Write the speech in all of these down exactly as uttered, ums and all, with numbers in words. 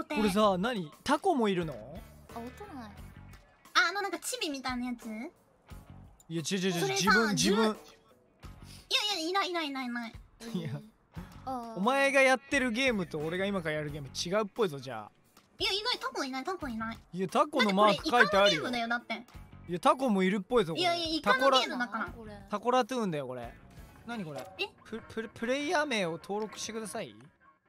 て。 これさ、何タコもいるの？ あ、音ない。 あ、あのなんかチビみたいなやつ？ いや、違う違う違う、 それさ自分自分。 いやいや、いないいないいないいない。 いや、 あーお前がやってるゲームと俺が今からやるゲーム違うっぽいぞ。じゃあ。 いや、いない、タコいない、タコいない。 いや、タコのマーク書いてあるよ。 だってこれイカのゲームだよ、だって。 いや、タコもいるっぽいぞ。これいやいや、イカのゲームだから。 これ。 タコラトゥーンだよこれ。何これ？ え？ プププレイヤー名を登録してください。 あ、いたい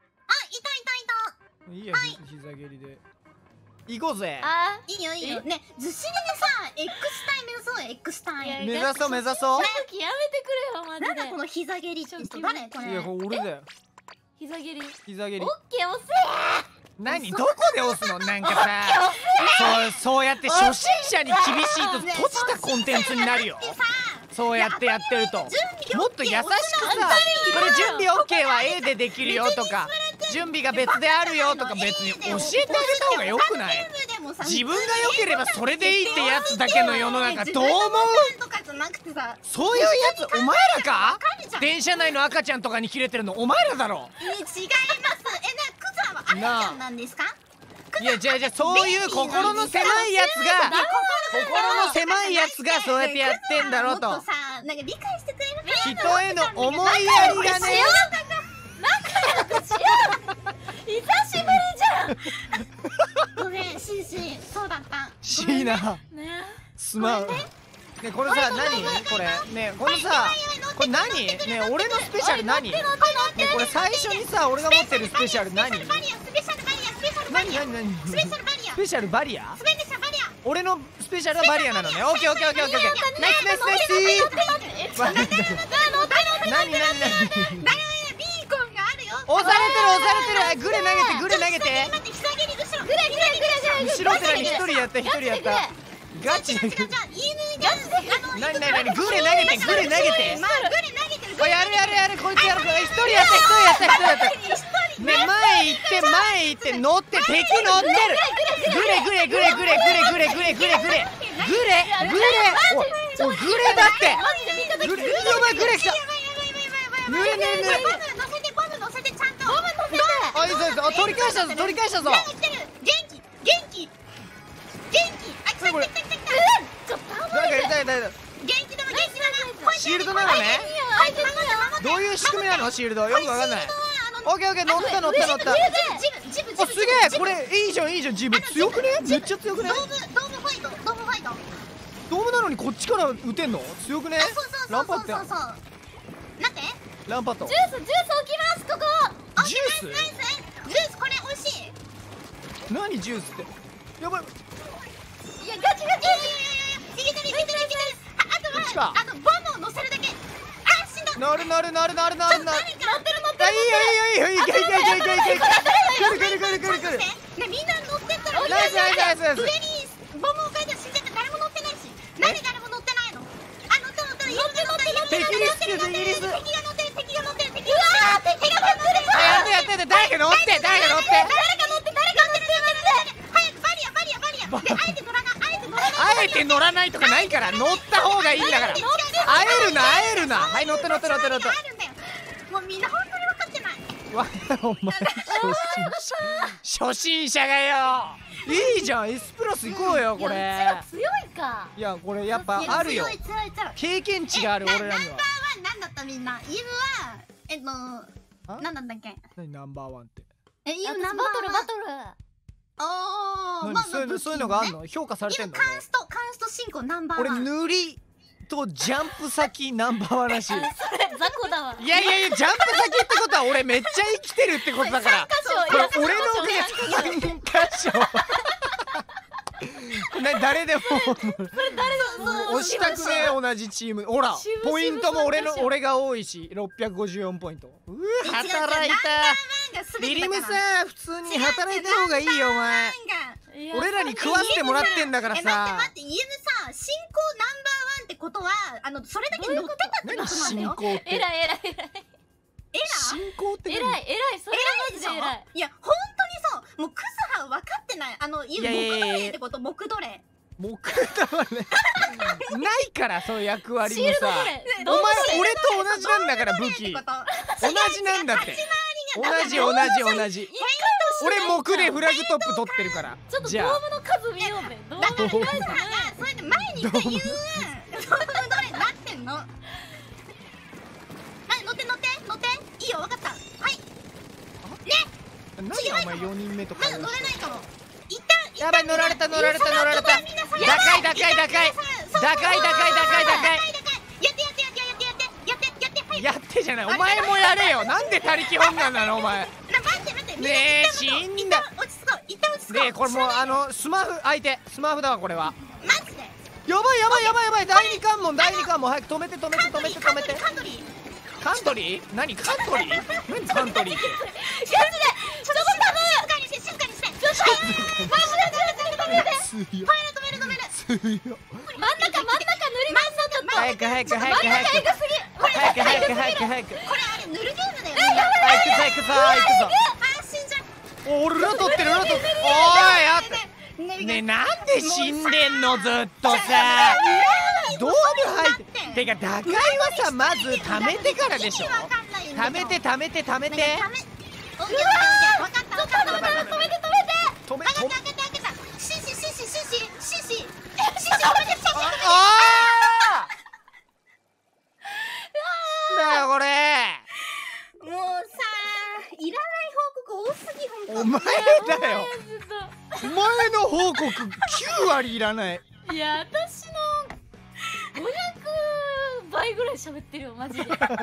たいた。 いいや、ひ膝蹴りで。行こうぜ。 あいいよいいよ。ね、ずっしりでさ、X 体目指そうよ、X 体。 いや目指そう目指そう。 ー、やめてくれよ、マジなんだこで。 の膝蹴りって人、誰これ。 いや、これ俺だよ。 膝蹴り。 膝蹴りオッ。ケー、押せ。 何どこで押すの？なんかさ、そうそうやって初心者に厳しいと閉じたコンテンツになるよ。そうやってやってるともっと優しくさ、これ準備 オーケー は A でできるよとか、準備が別であるよとか、別に教えてあげた方がよくない？自分が良ければそれでいいってやつだけの世の中どう思う？そういうやつお前らか？電車内の赤ちゃんとかにキレてるのお前らだろ。 違います。え、な、クザは赤ちゃんなんですか？ いや、じゃあじゃあそういう心の狭いやつが心の狭いやつがそうやってやってんだろうと。 もっとさ、なんか理解してくれる人への思いやりがね。 仲良くしよう。久しぶりじゃん。 ごめん、シーシー、そうだった。 しいな。 ね。 すまん。ね、これさ、何これね、このさ、これ何ね、俺のスペシャル何ね、これ最初にさ、俺が持ってるスペシャル何？ スペシャルバリア、スペシャルバリア、スペシャルバリア、 何何何スペシャルバリア、 スペシャルバリア？ スペシャルバリア。 俺のスペシャルはバリアなのね。オッケーオッケーオッケーオッケーオッケー。ナイスナイスナイス。何何何？ だよね、ビーコンがあるよ。 押されてる押されてる。グレ投げてグレ投げて。 待って、膝蹴り後ろ。グレグレグレグレ。 後ろ手に一人やった一人やった。ガチで。 じゃあ、イームガチで、あの、 何何何？グレ投げてグレ投げて。 まあ、グレ投げてる。 おい、やるやるやる、こいつやる。一人やった一人やった一人やった。ね、前行って前行って乗って敵乗ってる。グレグレグレグレグレグレグレグレグレグレグレ。おいおい、グレだって。グレ、お前グレ来た。グレグレグレ。 乗せて、ボム乗せて、ちゃんと。ボム乗せて。 あ、いいぞいいぞ。取り返したぞ取り返したぞ。 元気、元気、元気。あ、来た来た来た来た。ちょっとなんか痛い痛い痛い。 元気だわ、元気だわ。 シールドなのね。どういう仕組みなのシールド？よくわかんない。オッケーオッケー、乗った乗った乗った。あ、すげえ、これいいじゃんいいじゃん。ジブ強くね？めっちゃ強くね？ ドーム、ドームファイト、ドームファイト。 ドームなのにこっちから撃てんの？強くね？ そうそうそうランパって。 そうそう。なんで？ ランパット。 ジュース、ジュース置きます、ここ。 ジュース？ ナイス。ジュースこれ美味しい。 何ジュースって？やばい。 いや、ガチガチ。 いけてるいけてるいけてる。あとは、あとボムを乗せるだけ。あ、死んだ。 なるなるなるなるなるなる。 乗ってる乗ってる。 いいよいいよいいよいけいけいけいけいけいけ。くるくるくるくるくる。 ね、みんな乗ってったら。 ナイスナイスナイスナイス。 上にボムを置いて死んでて誰も乗ってないし。なんで誰も乗ってないの？あ、乗って乗って乗って乗って敵リスク敵リスク。 敵が乗ってる敵が乗ってる敵が乗ってる敵が乗ってる。 やってやってやって。誰か乗って誰か乗って。 誰か乗って誰か乗って早くバリアバリアバリア。で、あえて乗らないあえて乗らない。 あえて乗らないとかないから乗った方がいいんだから。会えるな会えるな。はい乗って乗って乗って乗って。 あるんだよ。もうみんな本当に分かってない。 わ、お前初心者初心者がよ。いいじゃん、エスプラス行こうよこれ。 強いか。 いやこれやっぱあるよ。 強い強い強い。 経験値がある俺らには。 ナンバーワンなんだったみんな。イブはえっとなんだったっけ。 何ナンバーワンって。 え、イバトルブナンバーワン。 バトル。 ああ、 何そういうのそういうのがあんの？評価されてんの？ カンストカンスト進行ナンバー俺ワン。 塗りとジャンプ先ナンバーワンらしい。 それ雑魚だわ。 いやいやいや、ジャンプ先ってことは俺めっちゃ生きてるってことだから。これ俺のおかげでさんかしょ。な誰でも押したくねえ同じチーム。ほらポイントも俺の俺が多いしろっぴゃくごじゅうよんポイント。うわ働いた。リリムさん普通に働いた方がいいよお前。俺らに食わせてもらってんだからさ。 え、待って待って、イエムさ、進行ナンバーワンってことはあのそれだけ乗ってたってことなんだよ。 進行ってえらいえらいえらい。 えら進行ってえらいえらい。それはマジでえらい。 いや本当にそう、もうクズハ分かってない。あの木奴隷ってこと。木奴隷木だわね。ないからそういう役割もさ。お前俺と同じなんだから武器。同じなんだって。同じ同じ同じ。 一回と俺木でフラグトップ取ってるから。 ちょっとドじゃあームの数見ようぜ。ドームだからの数だからそれで前に言って言うドームどれなってんの。はい乗って乗って乗っていいよ分かった。はいねなんでお前よにんめとかまだ乗れないかも。一旦やばい乗られた乗られた乗られた。 みんな下打開打開打開打開打開打開打開やってやってやってやってやってやってやってはいやってじゃない、お前もやれよ。なんで他力本願なのお前。 な待って待ってねえ死んだ。 落ち着こう一旦落ち着こう。 ねえこれもうあのスマフ相手スマフだわこれは。 マジでやばいやばいやばいやばい。だいに関門だいに関門早く止めて止めて止めて止めて。 カントリーカントリー何カントリー何カントリーって。 マジでちょっと静かにして静かにしてちょっとマジで止めて止めて強い止める止める止める強い真ん中真ん中塗りますよちょっと。 早く早く早く早くエグすぎ。 早く早く早く早く。 これあれ塗るゲームだよはい行くぞ行くぞ行くぞ。 あ死んじゃう。 お俺ら取ってる俺ら取ってる。おいやってねえなんで死んでんのずっとさ。ドーム入っててか打開はさまず貯めてからでしょ。貯めて貯めて貯めて。 分かった分かった分かった分かった止めて止めて。 止め止め。 開けた開けた開けたシシシシシシシシシシ止めてシシああだよこれ。 もうさいらない報告多すぎほんと。 お前だよ。お前の報告きゅうわりいらない。 いや私のごひゃくばいぐらい喋ってるよマジで。 やって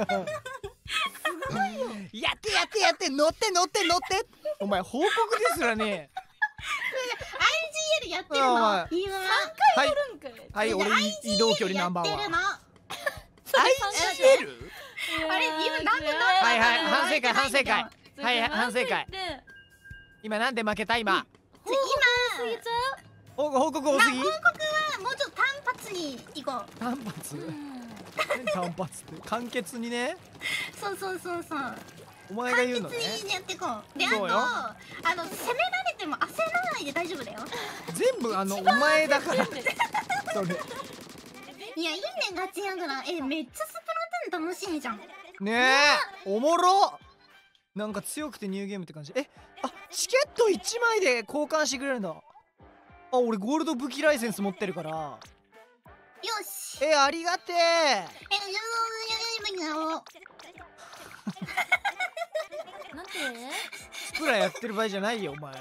やってやって乗って乗って乗って。お前報告ですらね。 アイジーエル やってるのお前今はい来るんかい。 はい俺移動距離ナンバーワン。 やってるのアイジーエル？ あれ今なんではいはい反省会反省会。はいはい反省会。 で今なんで負けた今。 報告過ぎちゃ報報告多すぎ？ 報告はもうちょっと単発に行こう。 単発？ う。 単発って簡潔にね。 そうそうそうそうお前が言うのね。 簡潔にやっていこう。であとそうよあの攻められても焦らないで大丈夫だよ。 全部あのお前だから。それ。 いやいいねガチやからえめっちゃスプラトゥーン楽しみじゃん。 ねえおもろ。なんか強くてニューゲームって感じ。えあチケットいちまいで交換してくれるんだ。あ俺ゴールド武器ライセンス持ってるから。 よしえありがてえ。 えじゃあなんて。 スプラやってる場合じゃないよお前。 いや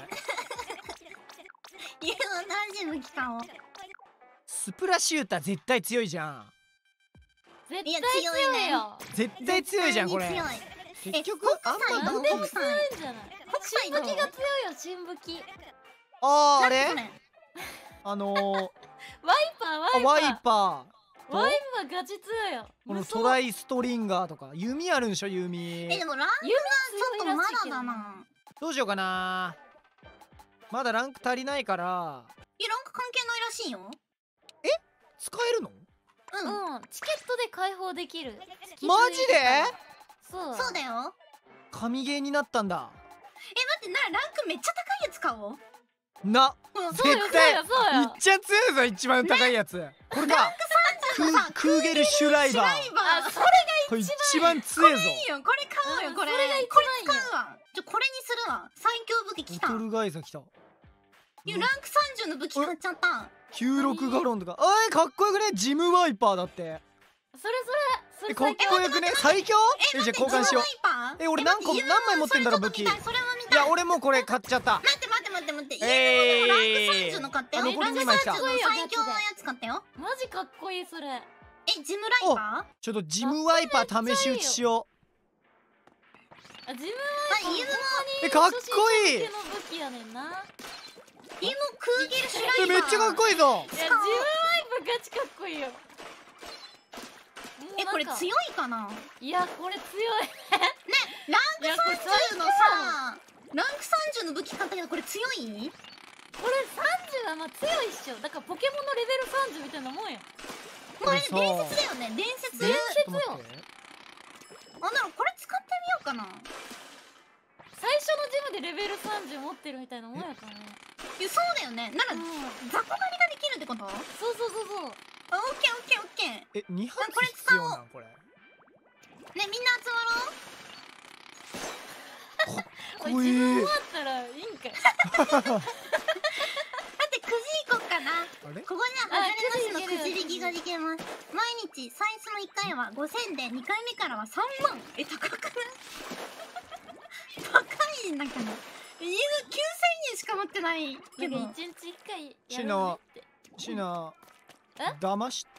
大丈夫来たをスプラシューター絶対強いじゃん。 絶対強いよ。 絶対強いじゃんこれ。 強い結局えあんまなんで強いん武器。 じゃない。新武器が強いよ新武器。 あーあれ何それあのー、 ワイパーあワイワイパー。 パーワイパーガチ強いよ。 このトライストリンガーとか弓あるんでしょ弓。 えでもランク弓がちょっとま強いらしいけどだだな。 どうしようかな。まだランク足りないから。 いやランク関係ないらしいよ。 使えるの？ うんうん、チケットで開放できる。 マジで？ そう。 そうだよ。 神ゲーになったんだ。 え待ってなランクめっちゃ高いやつ買おう。 なうんそうよ絶対そうよそうよいっちゃ強いぞ一番高いやつ。これだ。クさんじゅうのさークーゲルシュライバー。 ライバーあそれこれ一番強いぞ。 いいよこれ買おうよこれ。 それが一こ番いいよれ使うわ。じゃこれにするわ。最強武器来た。 ボトルガイザー来た。 いやランクさんじゅうの武器買っちゃった。 きゅうじゅうろくガロンとか。あいかっこよくねジムワイパーだって。 それそれえかっそれ最強。 こよくね最強？えじゃあ交換しよう。 うえ俺何個何枚持ってんだろ武器。いそれも見たい。 や俺もこれ買っちゃった。 待って待って待って待って。 えー家のでもランクさんじゅうの買ったよ。 あ残りにまい来たランクさんじゅうの最強のやつ買ったよ。 マジかっこいいそれ。 えジムライバー？ ちょっとジムワイパー試し撃ちしよあ自分あ家のう。えかっこいい。 の武器やねんな。 家のクーゲルシュライバー。 えめっちゃかっこいいぞ。 いや自分ワイパーガチかっこいいよ。 えこれい。 強いかな？ いやこれ強い。 ランクさんじゅうのさ、ランクさんじゅうの武器買ったけどこれ強い？ これさんじゅうはまあ強いっしょ。だからポケモンのレベルさんじゅうみたいなもんや。 これこれさ伝説だよね伝説。 伝説よちょっと待ってあならこれ使ってみようかな。 最初のジムでレベルさんじゅう持ってるみたいなもんやからね。 いやそうだよね。ならうん。 雑魚狩りができるってこと？あそうそうそうそう。 オッケーオッケーオッケー。 えに発必要なんこれ。 ねみんな集まろう。 こいい。 自分終わったらいいんかい。 だってくじ行こっかな。 あれここには外れなしのくじ引きができます。毎日最初のいっかいはごせんで、にかいめからはさんまん。え、高くない？高いんだけど。え、きゅうせんえんしか持ってないけど。 なんか一日一回やシろうナねって。 シナえ騙した。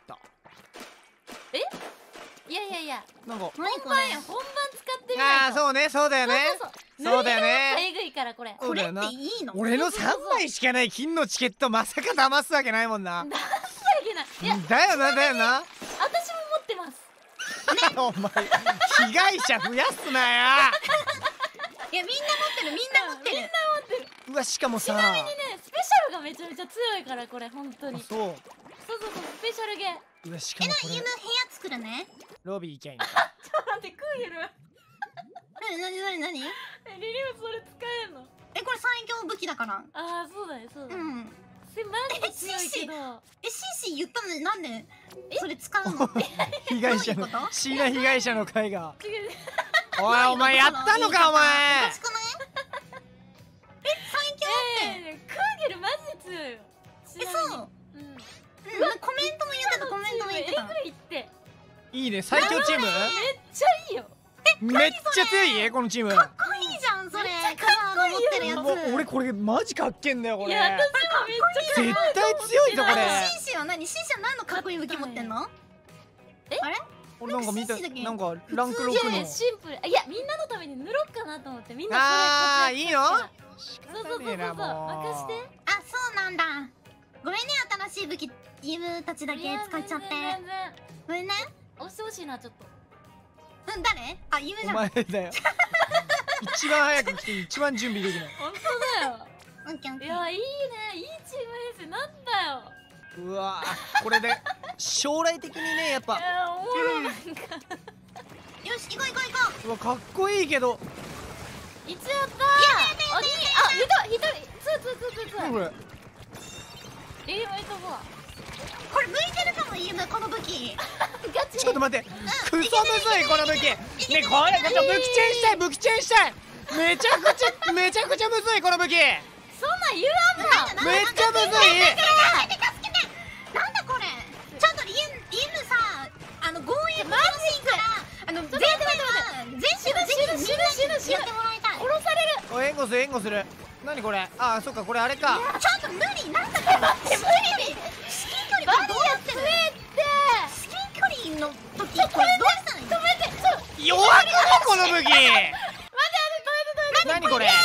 いやいやいや、 なんか何こ本番や、 れ？ 本番使ってみないと。 ああそうねそうだよね。 そうそうそうだよね塗り直すえぐいからこれ。 そうだよなこれっていいの？ 俺のさんまいしかない金のチケットまさか騙すわけないもんな。 なんだいけない。いや、 だよなだよな。 私も持ってます。 お前被害者増やすなよ。 いや、みんな持ってる、みんな持ってる。 みんな持ってる。 うわしかもさちなみにね、スペシャルがめちゃめちゃ強いからこれ本当に。 あそうそうそうそう、スペシャルゲー。 うわしかえ、な、 もこれ犬部屋作るね。 ロビー行きゃいいのか。 ちょっと待って、クーゲル。 なになになになに？ え、リリウスそれ使えんの？ え、これ最強武器だから。 ああ、そうだね、そうだね。 うん。 それマジで強いけど。 え、シーシー言ったのになんでそれ使うの？ 被害者のどういうこと椎名被害者の会が。 違う。 おいお前やったのかお前おかしくない？え、最強って。 えー、クーゲルマジで強いよ。 え、そうう。うん。 うん、コメントも言ってた、コメントも言ってた。 えぐいって。 いいね最強チーム。 めっちゃいいよ。 めっちゃ強いえこのチーム。 かっこいいじゃん、それ。 めっちゃかっこいいよカバーの持ってるやつ。 もう俺これマジかっけんだよこれ。 いや、私もめっちゃ絶対強いぞこれ。 シーシーは何？シーシーは何のかっこいい武器持ってんの？ えあれ？ 俺なんか見たシーシーだけなんかランクろくのいやいや、シンプル。いや、みんなのために塗ろうかなと思って。みんなそれあーいいの仕そうそうそうそうそう。任して。 あ、そうなんだ。ごめんね、新しい武器、犬たちだけ使っちゃって。 全然全然ごめんね。 押してほしいな、ちょっと。 うん、誰？あ、犬じおゃん。 前だよ。一番早く来て一番準備できない。 本当だよ。 オッケーオッケー。 いや、いいね。いいチーム編成なんだよ。 うわーこれで将来的にねやっぱいや、おもろなんか。 よし、行こう行こう行こうわかっこいいけど一応やったー。あ、に、あ、一人、一人、ツーツーツーツーツー。 何これ。 リームエイトフォア。 う。これ向いてるかも、犬、この武器。 ガチ。 ちょっと待ってクソむずいこの武器ねえこれちょっと武器チェンしたい武器チェンしたいめちゃくちゃめちゃくちゃむずいこの武器そんなん言わんな。 めっちゃむずい。 助けて助けて。なんだこれ。ちょっと犬、犬さ、あの、強引マジから、あの、全部は、全部死ぬ死ぬ死ぬ死ぬやってもらいたい。 殺される。 お援護する援護する。何これ。ああそっかこれあれか。 ちょっと無理。なんだこれ。待って、無理。至近距離バリアどうやってる？ 強えって。 至近距離の時これどうしたの？ 止めて。ちょ。 弱くねこの武器。 待って待って止めて止めて。 何これ。 いや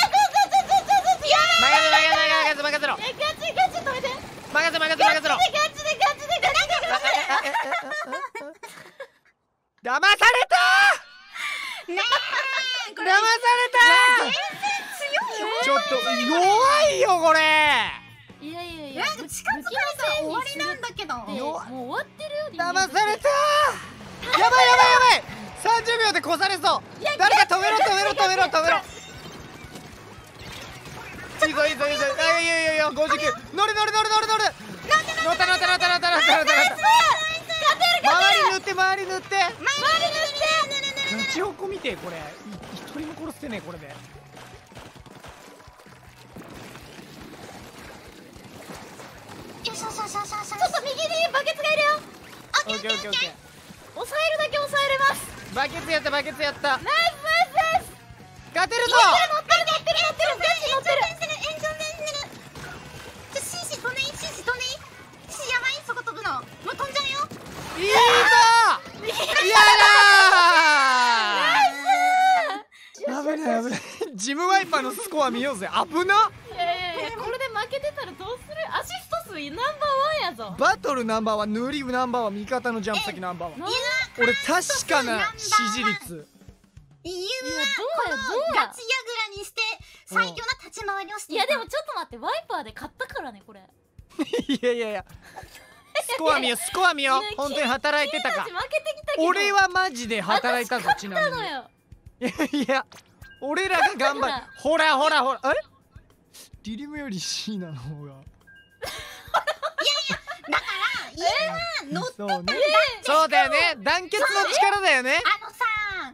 任せ任せ任せろ。 え、ガチガチ止めて。 任せ任せ任せろ。 ガチでガチでガチでガチでガチで。 騙されたねえ、 ー騙されたーちょっと弱いよこれ。 いやいやいや。 なんか近づかれたら終わりなんだけど。 もう終わってるよ。リング騙されたーやばいやばいやばいさんじゅうびょうで越されそう。誰か止めろ止めろ止めろ止めろ。いいぞいいぞいいぞ。あいやいやいやごじゅうきゅう乗る乗る乗る乗る乗る乗った乗った乗った乗った乗った乗った乗った乗った周り塗って周り塗って周り塗ってガチホコ見てこれ一人も殺してねえこれで。 よしよしよしよしよし。 ちょっと右にバケツがいるよ。 オッケーオッケーオッケー。 抑えるだけ抑えれます。 バケツやったバケツやった。 ナイスナイスナイス。 勝てるぞ。 乗ってる乗ってる乗ってるガチ乗ってる。 炎上でんでる。ちょ、シーシー飛んでいい？シーシー飛んでいい？シーシーやばい？そこ飛ぶの。もう飛んじゃうよ。 いいぞやだー。危ない危ない。ジムワイパーのスコア見ようぜ。危な。 いやいやいや、これで負けてたらどうする？アシスト数ナンバーワンやぞ。 バトルナンバーワン、塗りナンバーワン、味方のジャンプ先ナンバーワン。 な俺確かな支持率。 犬いやはどうやこのどうやガチヤグラにして最強な立ち回りをしていやでもちょっと待って、ワイパーで勝ったからねこれ。 いやいやいや。スコア見よスコア見よ。本当に働いてたか。 負けてきたけど。 俺はマジで働いたぞ。ちなみに。 のよ。 いやいや。俺らが頑張る。ほらほらほら。あれ？リリムよりシーナの方が。 だから犬は乗ってそうね。そうだよね。団結の力だよね。 あのさ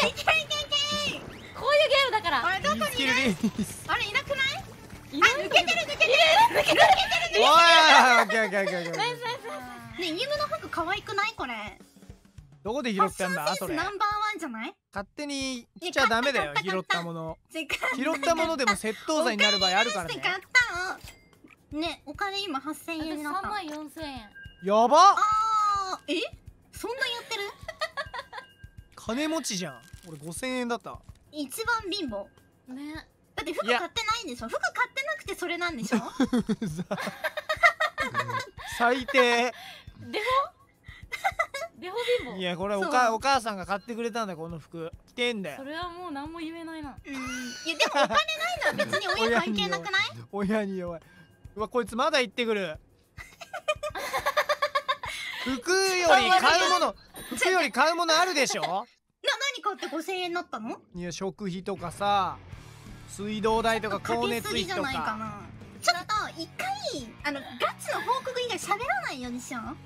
いけいけいけこういうゲームだから。 あれどこにいる？ リスあれいなくない？ いるあ抜けてる抜けてる抜けてる抜けてる。 おいオッケーオッケーオッケーオッケー。 ナイスナイスナイね犬の服可愛くないこれ？ どこで拾ったんだそれ。 ナンバーワンじゃない？ 勝手にしちゃダメだよ拾ったもの。拾ったものでも窃盗罪になる場合あるからね。 買ったの。ねお金今八千円になった。 三万四千円。 やば。 ああえ？そんなやってる？ 金持ちじゃん。俺五千円だった。 一番貧乏。 ね。 だって服買ってないんでしょ？服買ってなくてそれなんでしょ？ 最低。 デフォ？デフォ貧乏。 いやこれおかお母さんが買ってくれたんだこの服。着てんだよ。 それはもう何も言えないな。 うん。いやでもお金ないのは別に親関係なくない？ 親に弱い。うわこいつまだ行ってくる。服より買うもの服より買うものあるでしょ。な何買って五千円になったの？ いや食費とかさ水道代とか光熱費とか。 ちょっと一回あのガチの報告以外喋らないようにしよう。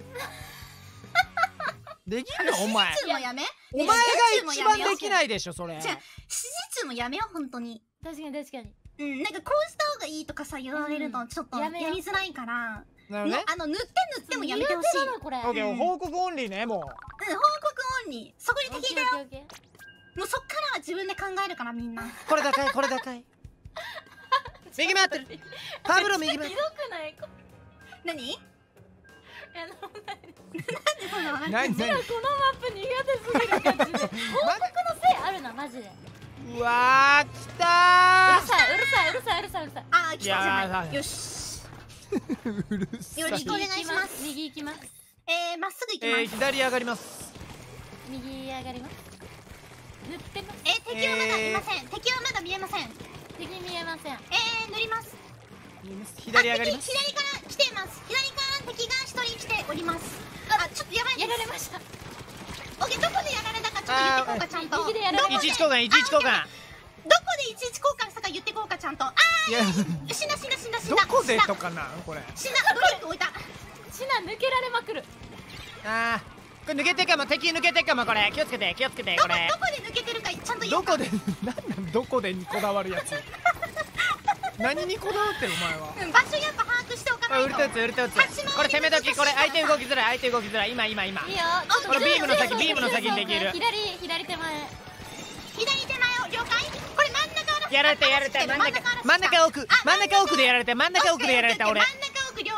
できるのお前。 手術もやめ。 お前が一番できないでしょそれ。 じゃあ手術もやめよう本当に。 確かに確かに。 うんなんかこうした方がいいとかさ言われるとちょっとやりづらいから。 なるほどね。 あの塗って塗ってもやめてほしい。 これ。 オッケー報告オンリーねもう。 うん報告オンリー。そこに敵だよ。もうそっからは自分で考えるからみんな。 これ高いこれ高い。右回ってる。パブロ右回ってる。 ひどくない？ 何？ いやなんでそんな話？ 何何？ このマップ苦手すぎる感じで。報告のせいあるなマジで。 うわー来たうるさいうるさいうるさいうるさいうるさい。 あー来たじゃない。 い。 よし。 うるさい。 よろしくお願いします。 右行きます。 えーまっすぐ行きえーます。 左上がります。 右上がります。塗ってます。 えー敵はまだいません。敵はまだ見えません。 敵見えません。 えー塗ります。 左上がります。 左から来ています。左から敵が一人来ております。あ、ちょっとやばい。 やられました。 オッケー、どこでやられたかちょっと言ってこうかちゃんと。 右でやられ一一交換一一交換。 どこでいちいち交換したか言ってこうかちゃんと。あいやー、死んだ死んだ死んだ死んだ。 どこでとかなこれ。 死んだ。ブロック置いた。 シナ抜けられまくる。 あーこれ抜けてっかも敵抜けてっかもこれ気をつけて気をつけてこれ。 どこで抜けてるかちゃんと言おうか。 どこでなんなんどこでにこだわるやつ。何にこだわってるお前は。 うん場所やっぱ把握しておかないと。 ウルト打つウルト打つ。これ攻め時これ相手動きづらい相手動きづらい今今今。 いいよ。 これビームの先ビームの先にできる。 左左手前。 左手前を了解。これ真ん中の。 やられたやられた真ん中真ん中奥真ん中奥でやられた真ん中奥でやられた俺。 真ん中奥了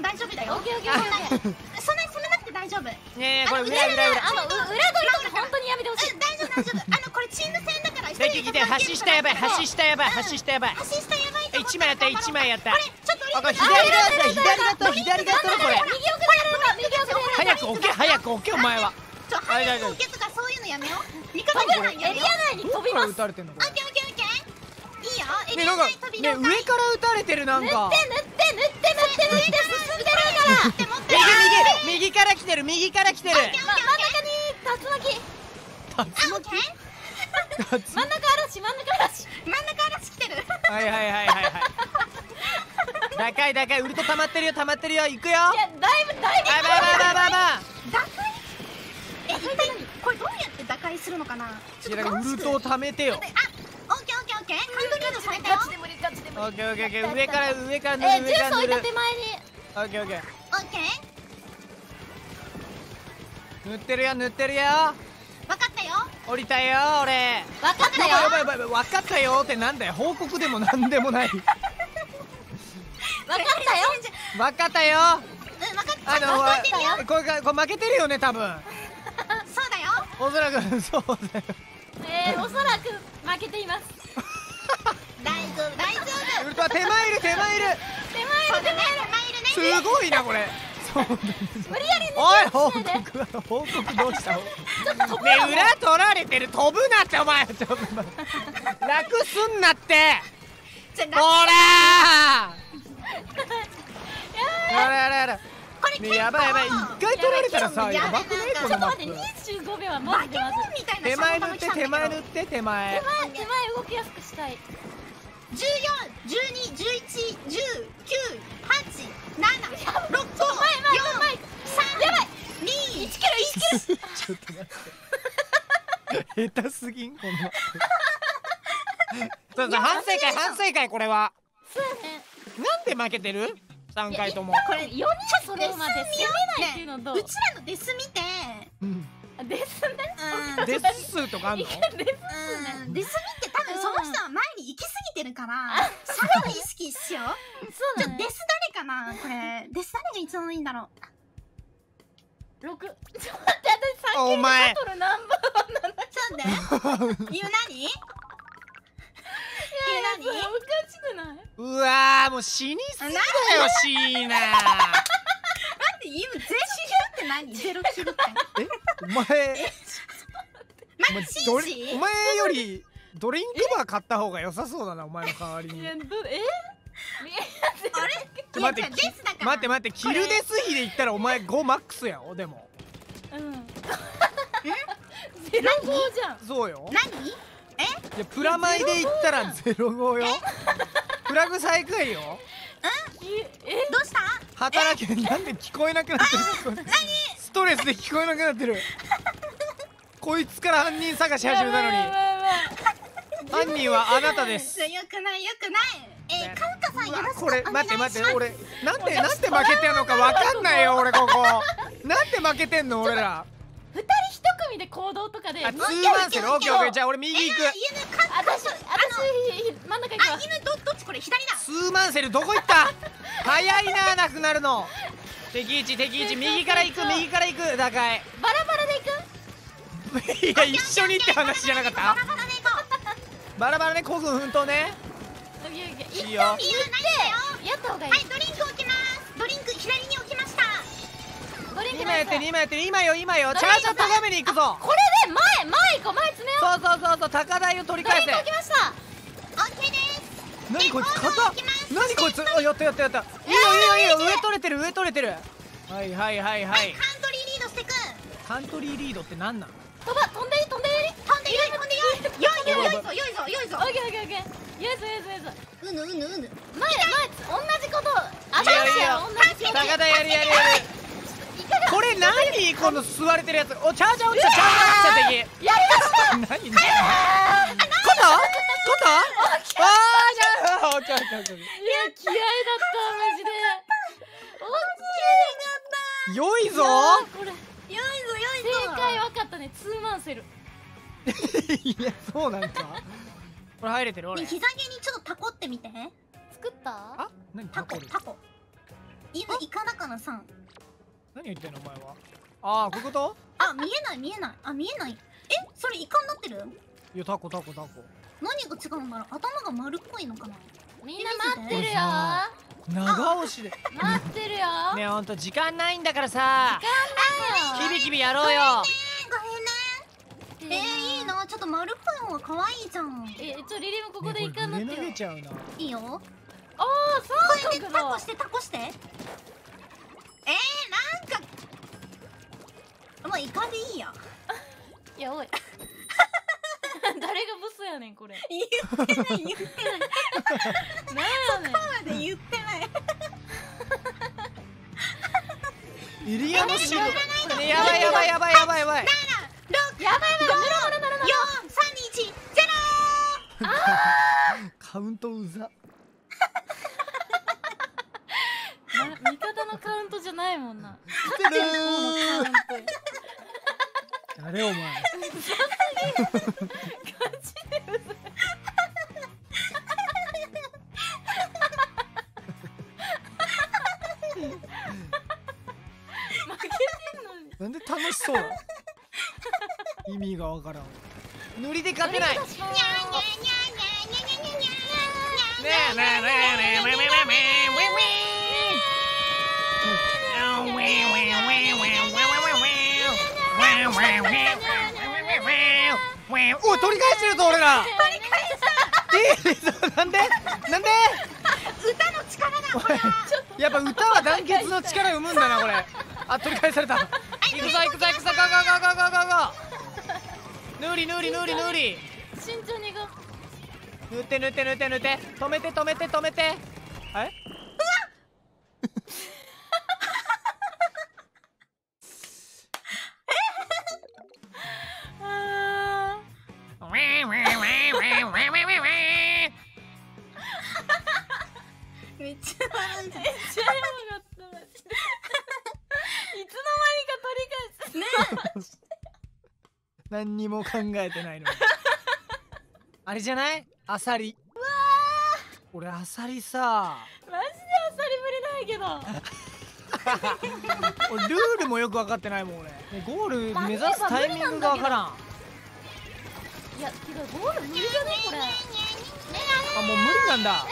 大丈夫だよ。 オッケーオッケーオッケー。 そんなに攻めなくて大丈夫。 ねえこれ裏裏裏。 あの裏取りとか本当にやめてほしい。 大丈夫大丈夫。あのこれチーム戦だから。 できて橋下やばい橋下やばい橋下やばい。 橋下やばい。 一枚やった一枚やった。 これちょっとあこれ左側左側と左側とこれ。 右奥でやるか右奥でやる。 早く置け早く置けお前は。 ちょ早く置けとかそういうのやめよう。味方じゃないやエリア内に飛びます。 撃たれてんのこれ。 オッケーオッケーオッケー。いいよ。エリねなんかア内飛びね了解。 上から撃たれてるなんか。 塗って塗って塗って塗って塗って進んでるから。 で持って右右右から来てる右から来てる。 ま真ん中に竜巻。 あオッケー。 真ん中嵐真ん中嵐。 真ん中嵐来てる。 はいはいはいはいはい。高い高いウルト溜まってるよ溜まってるよ行くよ。 いやだいぶだいぶ。 あばばばばば。 打開。え一体これどうやって打開するのかな。 いやだからウルトを溜めてよ。 あオッケーオッケーオッケー。ハンドリードされたよ。 ガチで無理ガチで無理。 オッケーオッケーオッケー上から上から塗えジューる上から塗る。 ス置いた手前に。 オッケーオッケー。 オッケー。 塗ってるよ塗ってるよ。 分かったよ。 降りたよ俺。 分かったよ。 やばいやばいやばい分かったよってなんだよ報告でもなんでもない。 分かったよ。 分かったよ。 うん分かった。 あの分かってるよ。 これこれ負けてるよね多分。 そうだよ。 おそらくそうだよ。 えーおそらく負けています。 大丈夫大丈夫。 ウルトは手前いる手前いる。 手前の手前の手前いるね。 すごいなこれ。そう無理やりね。 おい報告報告どうしたの。ねえ裏取られてる飛ぶなってお前ちょっと楽すんなって。 じゃほらー。やらやらやら。 これねやばいやばい一回取られたらさやばくないこちょっと待ってのマップ。 にじゅうごびょうはマジでまずい。 みたいな手前塗って手前塗って手前。 手前手前動きやすくしたい。 じゅうよん、じゅうに、じゅういち、じゅうきゅう、はち、なな、ろく、ご、よん、さん、 やばいに、 いちキロいちキロ。 ちょっと待って下手すぎんこのマップ。そうそう反省会反省会これは。 そうやね。 なんで負けてるさんかいとも。 これよにん揃うまで攻めないっていうのとうちらのデス見て、 うんですね。 うん、 デス数とかあんの。 ですね。 うん、デス見て多分その人は前に行き過ぎてるから、さらに意識しよう。 そうだねちょデス誰かなこれ。デス誰が一番いいんだろう。 六。ちょっと待って私さっきお前バトルナンバーワンなんだ。 ちょっと待って。言う何？ いや何それおかしくない？ うわーもう死にすぎだよシーナ。 待って言うゼロキルって何？ゼロキルってえお前お前マジドリお前よりドリンクバー買った方が良さそうだなお前の代わりに。 いやどえ？ あれ？ ちょ待っていやデスだから待って待ってキルデス比で言ったらお前ごマックスやろでも。 うん。ゼロ五じゃん。 そうよ。 何？ いやプラマイで言ったらゼロごよ。プラグ最下位よ。 え？ どうした？ 働けなんで聞こえなくなってる。ストレスで聞こえなくなってる。こいつから犯人探し始めたのに犯人はあなたです。 よくないよくない。えー、カンカさんよろしくおこれ願いします。 待って待って俺なんでなんで負けてんのかわかんないよ俺ここ。なんで負けてんの俺ら。 二人一組で行動とかで。 あツーマンセルオッケーオッケーじゃあ俺右行く。 犬カンカ私私真ん中行くわ。 あ犬どどっちこれ左だ。 ツーマンセルどこ行った。早いななくなるの。敵位置敵位置右から行く右から行く打開。 バラバラで行く？ いや一緒にって話じゃなかった。 バラバラで行こう。 バラバラね孤軍奮闘ね。 オッケーオッケー。 いいよいいよ何だよ。 やった方がいい。 はいドリンク置きます。ドリンク左に置きました。 ドリンク今やってナイス。 今やって今よ今よチャーチャーとがめに行くぞ。 これで前前行こう前詰めよう。 そうそうそうそう高台を取り返せ。 ドリンク置きました。 オッケーです。 何こいつでボール硬っ置きます何こいつあやったやったやったいいよいいよいいよ上取れてる上取れてる。はいはいはいははいいカントリーリードしてく。 カントリーリードって何なの。 飛ば飛んでいい飛んでいい。 飛んでよい飛んでよい。よいよいよいぞよいぞよいぞオッケーオッケーオッケー。よいぞよいぞよいぞ。 うぬうぬうぬ。 前前同じこと。あいいよいいよ同じこと。 高台やるやるやる。 いかが？ これ何この吸われてるやつ。おチャージャー落ちたチャージャー落ちた敵。 やりました。 何何ことことあーじゃあオッケーオッケーオッケー。 いや気合いだったマジで。オッ良いぞケー。いやこれよいぞよいぞ。 正解分かったね。ツーマンセル。 いやそうなんかこれ入れてる俺。 ね膝毛にちょっとタコってみて。 作った？ あ何タタコルコタコ。 犬イカだからさ。 何言ってんのお前は。ああ、こういうこと？ あ、見えない見えない。あ、見えない。え、それイカになってる？ いや、タコタコタコ。 何が違うんだろう。頭が丸っこいのかな。 みんな待ってるよ。 長押しで待ってるよ。 ねえ、ほんと時間ないんだからさ、 時間ないよ。 キビキビやろうよ。 ごめんね。えー、いいな。ちょっと丸っこい方が可愛いじゃん。 え、ちょリリーもここでイカになってよ。 投げちゃうな。 いいよ。 ああ、 こそううやってタコしてタコして。えー、なんかまあイカでいいや。 いやおい。誰がブスやねんこれ。 言ってない言ってない。 なんやねん。 そこまで言ってない。 イリアのシード。ね、やばいやばいやばいやばいやばい。 やばいやばい。ぬるぬるぬるぬる。 よん、さん、に、いち、ゼロ。 カウントうざ。 味方のカウントじゃないもんな。 勝ってるー。誰お前。なんで楽しそうなの。意味がわからん。塗りで勝てない。ねえねえねえねえねえねえねえ。おい、取り返してるぞ俺ら。取り返した。なんでなんで。 歌の力だこれは。 やっぱ歌は団結の力生むんだなこれ。あ、取り返された。行くぞ行くぞ行くぞ、ゴーゴーゴーゴーゴーゴー。ぬりぬりぬりぬり。 慎重に行こう。塗って塗って塗って塗って。止めて止めて止めて。あれ？ めっちゃ笑うじゃん。 めっちゃやばかったマジで。いつの間にか取り返すね。 何にも考えてないのに。あれじゃない？アサリ。 うわ俺アサリさ。 マジでアサリぶりないけど。 俺ルールもよく分かってないもん俺。ね、ゴール目指すタイミングが分からん。 いや、てかゴール無理じゃねこれ。 あ、もう無理なんだ。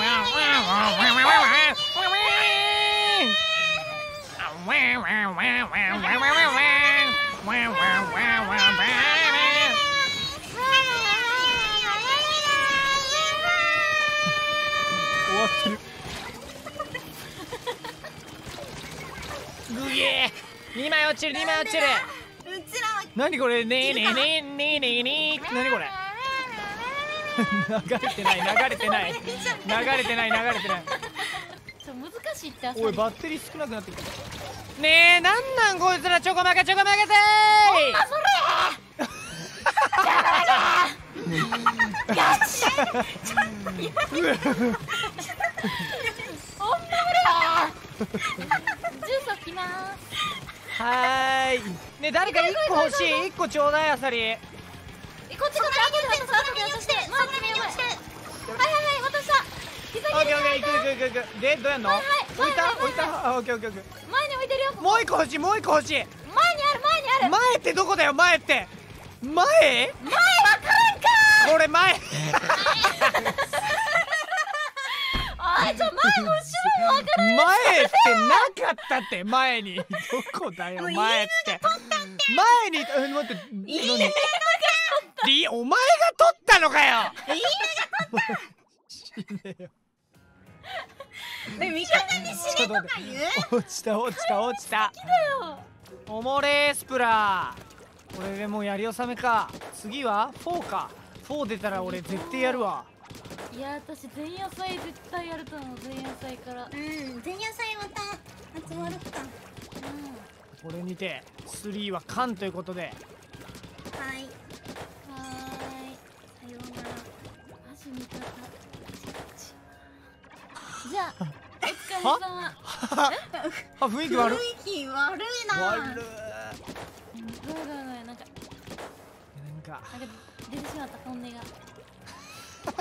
終わってる。ぐげー。にまい落ちるにまい落ちる。 うちらは何これ。ねえねえねえねえねえねえ。何これ。流れてない流れてない流れてない流れてない。 ちょ難しいってアサリ。 おい、バッテリー少なくなってきた。ねえ、なんなんこいつら。チョコマカチョコマカせーい。 あ、それガチ。ちょっとやめて。ほんま無理。ジュース置きます。 はーい。ねえ、誰かいっこ欲しい。いっこちょうだい、アサリ。 こっちこっち、後で渡す、後で渡して。回ってみよう。はいはいはい、渡した。膝オッケーオッケー、 にいくいくいくいく。で、どうやんの。 はいはい置いたはいはい置いた。あ、オッケーオッケーオッケー。 前に置いてるよ。 もう一個欲しい、もう一個欲しい。 前にある、前にある。 前ってどこだよ、前って。前前わからんか。 これ前。 おい、ちょ、前も後ろもわからん。 前ってなかったって。前にどこだよ、前って。前に、え、待って、何。リ、お前が取ったのかよ。 いいねが死ねよ。 で味方に死ねとか言う。 落ちた落ちた落ちた。おもれースプラー。これでもうやり納めか。次はフォーか。フォー出たら俺絶対やるわ。 いや、私前夜祭絶対やると思う。前夜祭から。 うん、前夜祭また集まるか。 これにてスリーは完ということで。 はい。 はーい。 さようなら。 マジ味方。じゃあ、お疲れ様。 あ、雰囲気悪い。 雰囲気悪いな。 悪い。 ごめんごめんごめん、なんか、 なんか。 なんか出てしまった本音が。 本音。はあ。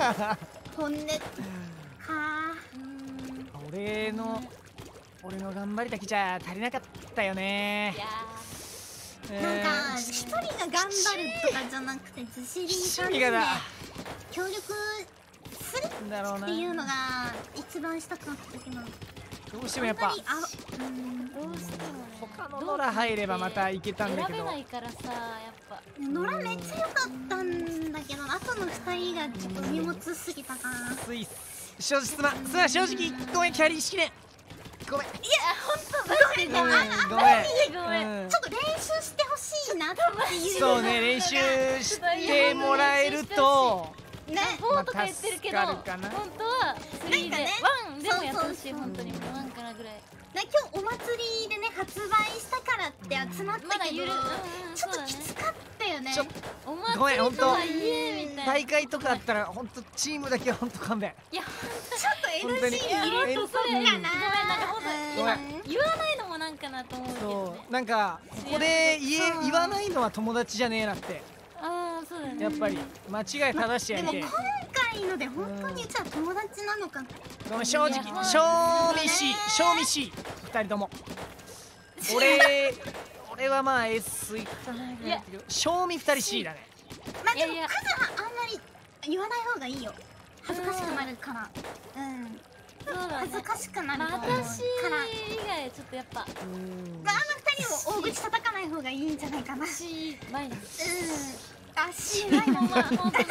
うーん。 俺の。 ね。 俺の。 俺の頑張りだけじゃ足りなかったよね。 いやなんか一人が頑張るとかじゃなくてずしりさんでがだ協力するだろうな。 っていうのが一番したかったけど、 どうしてもやっぱあんまりあうんどうしてもね他の野良入ればまたいけたんだけど、 選べないからさやっぱ野良めっちゃ良かったんだけど、あとのふたりがちょっと荷物すぎたかな。 スイス正直すまんさあ正直ごめんキャリーしきれんごめんいやほんとマジでごめんごめんごめんごめんうんちょっと練習してほしいなっていう。 そうね練習してもらえるとね。 フォーとか言ってるけど、 まあ助かるかな本当はスリーでなんかねワンでもやってほしい。 そうそうそう本当にもうワンからぐらいね、今日お祭りでね発売したからって集まったけど、 まだゆるうんうんちょっときつかったよね。 ちょおごめん祭りとはいえみたいな。 大会とかあったら本当チームだけは本当勘弁。 いやちょっと エヌジー 入れとこうかな。 ごめんなんかほんとごめん言わないのもなんかなと思うけどねそうなんかここで言えそう言わないのは友達じゃねえなってああそうだねやっぱり間違い正してやりてでも今回ので本当にじゃあ友達なのか。 ごめん正直いや賞味し賞味し二人とも俺俺はまあ S いかないぐらいだけど賞味二人 C だね。 まあでもいやいや数はあんまり言わない方がいいよ。恥ずかしくなるから。うん。 そうだね恥ずかしくなるまあと思うから。 私以外ちょっとやっぱうんまああの二人も大口叩かない方がいいんじゃないかな。うん。 C マイナスあ、しないの。 まあ本当に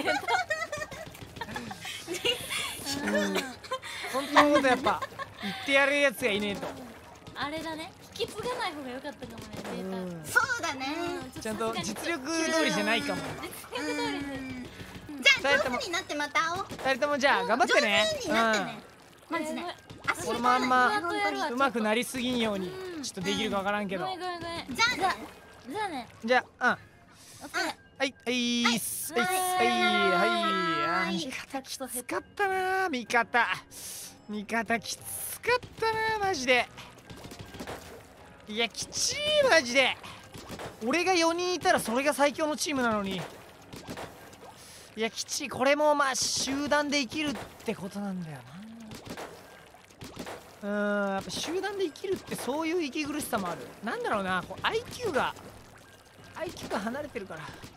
うん本当のことやっぱ言ってやるやつがいねえと。 あれだね引き継がない方が良かったかもねデータうんそうだね。 うんちゃんと実力通りじゃないかも。 実力通りでうんじゃあ上手になってまた会おう。 二人ともじゃあ頑張ってね。 上手になってね。マジで。足俺もあんま痛い本当にうんうまくなりすぎんようにうんちょっとできるかわからんけどごめんごめんごめんじゃあね。 じゃあねじゃあお疲れうんはいはいっすはいっすはいはいはいはいあー味方きつかったな味方味方きつかったなマジで。いやきちいマジで。俺がよにんいたらそれが最強のチームなのに。いやきちい。これもまあ集団で生きるってことなんだよな。うーんやっぱ集団で生きるってそういう息苦しさもある。なんだろうなこう アイキュー が アイキュー が離れてるから。